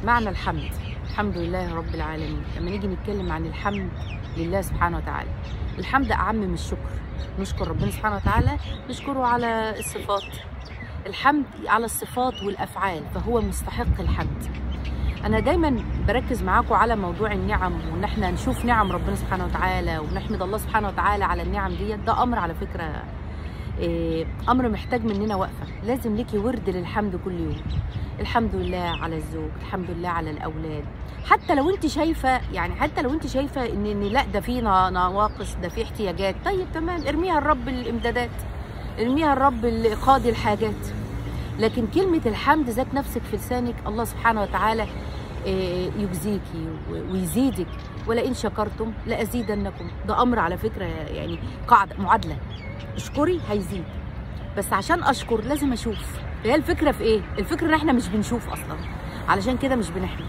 معنى الحمد. الحمد لله رب العالمين. لما نيجي نتكلم عن الحمد لله سبحانه وتعالى، الحمد أعم من الشكر. نشكر ربنا سبحانه وتعالى، نشكره على الصفات. الحمد على الصفات والأفعال، فهو مستحق الحمد. أنا دايما بركز معاكم على موضوع النعم، وإن احنا نشوف نعم ربنا سبحانه وتعالى ونحمد الله سبحانه وتعالى على النعم ديت. ده أمر على فكرة أمر محتاج مننا وقفة. لازم ليكي ورد للحمد كل يوم. الحمد لله على الزوج، الحمد لله على الأولاد. حتى لو انت شايفة ان لا ده في نواقص، ده في احتياجات، طيب تمام، ارميها الرب الامدادات، ارميها الرب قاضي الحاجات. لكن كلمة الحمد ذات نفسك في لسانك، الله سبحانه وتعالى يجزيكي ويزيدك، ولئن شكرتم لأزيدنكم. ده أمر على فكرة، يعني قاعدة معادلة. اشكري هيزيد، بس عشان أشكر لازم أشوف. هي الفكرة في إيه؟ الفكرة إن إحنا مش بنشوف أصلا، علشان كده مش بنحمد.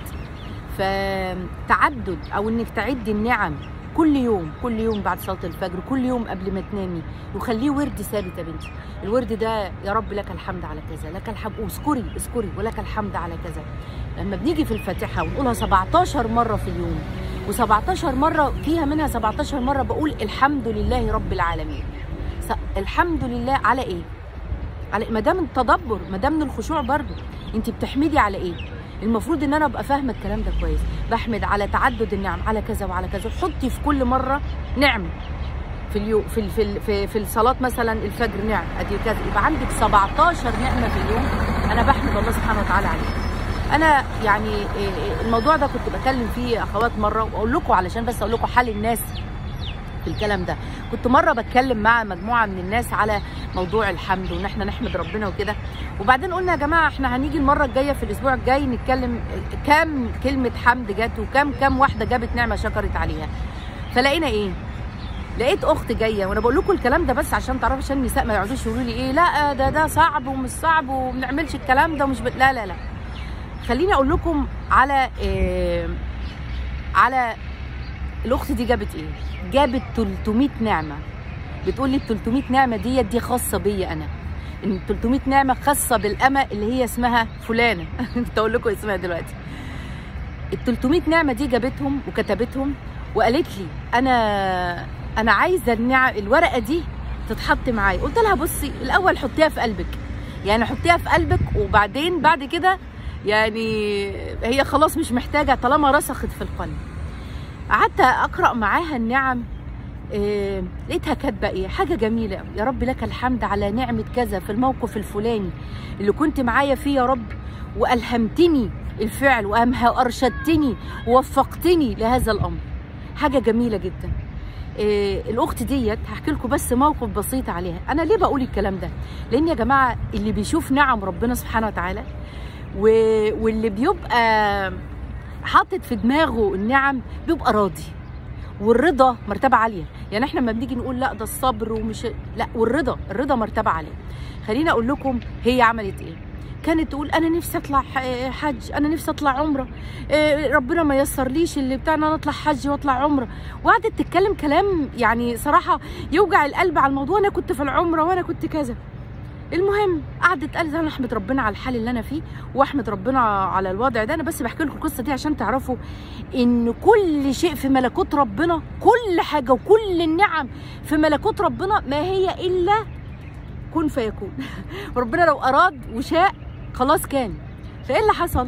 فتعدد أو إنك تعدي النعم كل يوم بعد صلاة الفجر، كل يوم قبل ما تنامي، وخليه ورد ثابت يا بنتي. الورد ده يا رب لك الحمد على كذا، لك الحمد، واذكري ولك الحمد على كذا. لما بنيجي في الفاتحة ونقولها 17 مرة في اليوم، و17 مرة فيها منها 17 مرة بقول الحمد لله رب العالمين. الحمد لله على إيه؟ على ما دام التدبر، ما دام الخشوع برضه. أنت بتحمدي على إيه؟ المفروض ان انا ابقى فاهمه الكلام ده كويس. بحمد على تعدد النعم، على كذا وعلى كذا. حطي في كل مره نعمه في اليوم، في الصلاه مثلا الفجر نعم ادي كذا، يبقى عندك 17 نعمه في اليوم انا بحمد الله سبحانه وتعالى عليها. انا يعني الموضوع ده كنت بكلم فيه اخوات مره، واقول لكم علشان بس اقول لكم حال الناس في الكلام ده. كنت مره بتكلم مع مجموعه من الناس على موضوع الحمد، وان احنا نحمد ربنا وكده. وبعدين قلنا يا جماعه احنا هنيجي المره الجايه في الاسبوع الجاي نتكلم كام كلمه حمد جت، وكام واحده جابت نعمه شكرت عليها. فلقينا ايه؟ لقيت اخت جايه، وانا بقول لكم الكلام ده بس عشان تعرفوا، عشان النساء ما يقعدوش يقولوا لي ايه لا ده صعب ومش صعب وما بنعملش الكلام ده ومش لا. خليني اقول لكم على الاخت دي جابت ايه. جابت 300 نعمه. بتقول لي ال 300 نعمه دي خاصه بيا انا. ان 300 نعمه خاصه بالامه اللي هي اسمها فلانه. كنت اقول لكم اسمها دلوقتي. ال 300 نعمه دي جابتهم وكتبتهم وقالت لي انا عايزه الورقه دي تتحط معايا. قلت لها بصي، الاول حطيها في قلبك، يعني حطيها في قلبك، وبعدين بعد كده يعني هي خلاص مش محتاجه طالما رسخت في القلب. قعدت اقرا معاها النعم، لقيتها كاتبه ايه، حاجه جميله قوي. يا رب لك الحمد على نعمه كذا في الموقف الفلاني اللي كنت معايا فيه يا رب، والهمتني الفعل وارشدتني ووفقتني لهذا الامر. حاجه جميله جدا. الاخت ديت هحكي لكم بس موقف بسيط عليها. انا ليه بقول الكلام ده؟ لان يا جماعه اللي بيشوف نعم ربنا سبحانه وتعالى واللي بيبقى حاطط في دماغه النعم بيبقى راضي. والرضا مرتبه عاليه. يعني احنا لما بنيجي نقول لا ده الصبر ومش لا، والرضا مرتبه عاليه. خليني اقول لكم هي عملت ايه. كانت تقول انا نفسي اطلع حج، انا نفسي اطلع عمره، ربنا ما يسرليش اللي بتاعنا انا اطلع حج واطلع عمره. وقعدت تتكلم كلام يعني صراحه يوجع القلب على الموضوع. انا كنت في العمره وانا كنت كذا. المهم قعدت قالت انا احمد ربنا على الحال اللي انا فيه، واحمد ربنا على الوضع ده. انا بس بحكي لكم القصه دي عشان تعرفوا ان كل شيء في ملكوت ربنا، كل حاجه وكل النعم في ملكوت ربنا ما هي الا كن فيكون. ربنا لو اراد وشاء خلاص كان. فايه اللي حصل؟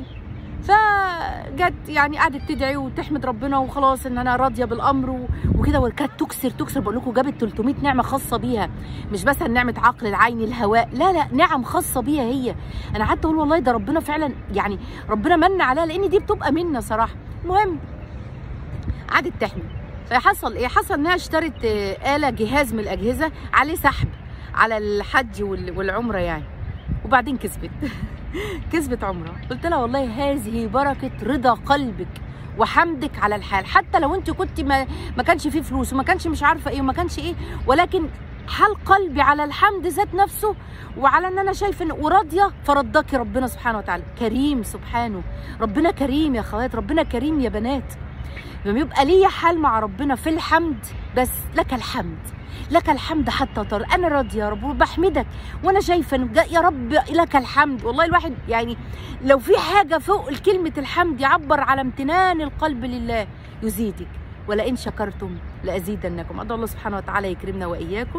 فجت يعني قعدت تدعي وتحمد ربنا وخلاص ان انا راضيه بالامر وكده. وكانت تكسر بقول لكم جابت 300 نعمه خاصه بيها، مش بس نعمه عقل العين الهواء، لا نعم خاصه بيها هي. انا قعدت اقول والله ده ربنا فعلا، يعني ربنا من عليها، لان دي بتبقى منا صراحه. المهم قعدت تحمد. فحصل ايه؟ حصل انها اشترت جهاز من الاجهزه عليه سحب على الحج والعمره يعني، وبعدين كسبت عمره. قلت لها والله هذه بركه رضا قلبك وحمدك على الحال. حتى لو انت كنت ما كانش فيه فلوس وما كانش مش عارفه ايه وما كانش ايه، ولكن حال قلبي على الحمد ذات نفسه، وعلى ان انا شايفه ان وراضيه، فرضاكي ربنا سبحانه وتعالى. كريم سبحانه. ربنا كريم يا اخوات، ربنا كريم يا بنات. لما يبقى ليا حال مع ربنا في الحمد، بس لك الحمد، لك الحمد حتى ترى، انا راضيه يا رب وبحمدك وانا شايفه ان يا رب لك الحمد. والله الواحد يعني لو في حاجه فوق كلمه الحمد يعبر على امتنان القلب لله يزيدك، ولئن شكرتم لازيدنكم. ادعو الله سبحانه وتعالى يكرمنا واياكم.